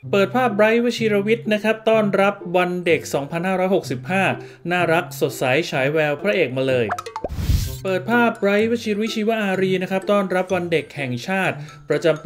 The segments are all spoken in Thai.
เปิดภาพไบรท์วชิรวิทย์นะครับต้อนรับวันเด็ก 2565 น่ารักสดใสฉายแววพระเอกมาเลยเปิดภาพไบรท์วชิรวิทย์ชีวอารีนะครับต้อนรับวันเด็กแห่งชาติประจำปี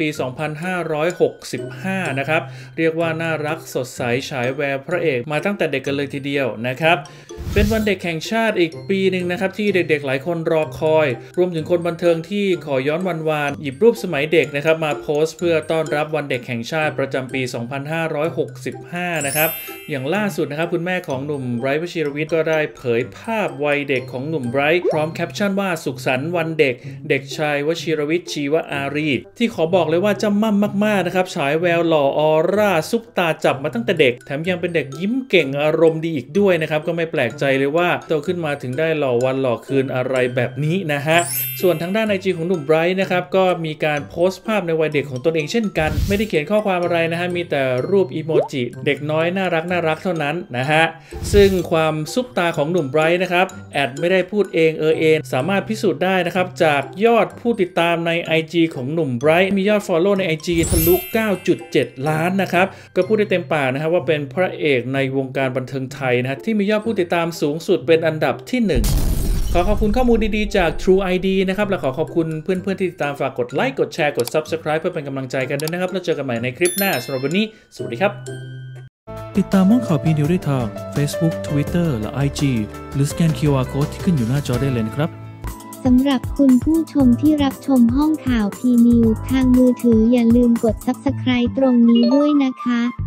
2565 นะครับเรียกว่าน่ารักสดใสฉายแววพระเอกมาตั้งแต่เด็กกันเลยทีเดียวนะครับเป็นวันเด็กแห่งชาติอีกปีหนึ่งนะครับที่เด็กๆหลายคนรอคอยรวมถึงคนบันเทิงที่ขอย้อนวันวานหยิบรูปสมัยเด็กนะครับมาโพสต์เพื่อต้อนรับวันเด็กแห่งชาติประจำปี 2565 นะครับอย่างล่าสุดนะครับคุณแม่ของหนุ่มไบรท์วชิรวิทย์ก็ได้เผยภาพวัยเด็กของหนุ่มไบรท์พร้อมแคปชั่นว่าสุขสันต์วันเด็กเด็กชายวชิรวิทย์ชีวอารีที่ขอบอกเลยว่าจำมั่มมากๆนะครับฉายแววหล่อออร่าซุปตาจับมาตั้งแต่เด็กแถมยังเป็นเด็กยิ้มเก่งอารมณ์ดีอีกด้วยนะครับก็ไม่แปลกใจเลยว่าโตขึ้นมาถึงได้หล่อวันหล่อคืนอะไรแบบนี้นะฮะส่วนทางด้าน IG ของหนุ่มไบรท์นะครับก็มีการโพสต์ภาพในวัยเด็กของตนเองเช่นกันไม่ได้เขียนข้อความอะไรนะฮะมีแต่รูปอีโมจิเด็กน้อยน่ารักเท่านั้นนะฮะซึ่งความซุปตาของหนุ่มไบรท์นะครับแอดไม่ได้พูดเองสามารถพิสูจน์ได้นะครับจากยอดผู้ติดตามใน IG ของหนุ่มไบรท์มียอด Follow ใน IG ทะลุ 9.7 ล้านนะครับก็พูดได้เต็มปากนะครับว่าเป็นพระเอกในวงการบันเทิงไทยนะที่มียอดผู้ติดตามสูงสุดเป็นอันดับที่ 1ขอขอบคุณข้อมูลดีๆจาก True ID นะครับและขอขอบคุณเพื่อนๆที่ติดตามฝากกดไลค์กดแชร์กด Subscribe เพื่อเป็นกำลังใจกันด้วยนะครับแล้วเจอกันใหม่ในคลิปหน้าสำหรับวันนี้สวัสดีครับติดตามห้องข่าวพีนิวได้ทาง Facebook Twitter และ IG หรือสแกน QR Code ที่ขึ้นอยู่หน้าจอได้เลยนะครับสำหรับคุณผู้ชมที่รับชมห้องข่าวพีนิวทางมือถืออย่าลืมกด Subscribe ตรงนี้ด้วยนะคะ